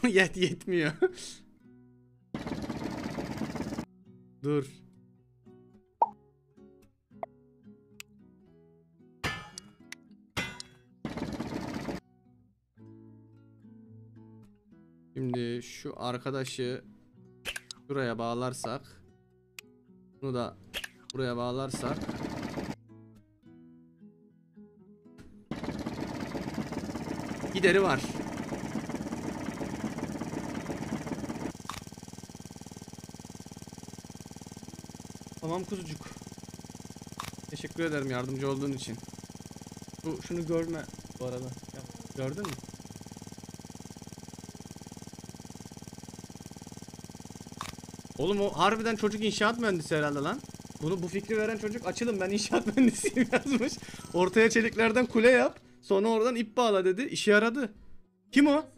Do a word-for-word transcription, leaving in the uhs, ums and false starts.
Yet yetmiyor. Dur. Şimdi şu arkadaşı şuraya bağlarsak, bunu da buraya bağlarsak, gideri var. Tamam kuzucuk. Teşekkür ederim yardımcı olduğun için. Bu şunu görme bu arada. Ya, gördün mü? Oğlum o harbiden çocuk inşaat mühendisi herhalde lan. Bunu bu fikri veren çocuk açılın ben inşaat mühendisiyim yazmış. Ortaya çeliklerden kule yap. Sonra oradan ip bağla dedi. İşe yaradı. Kim o?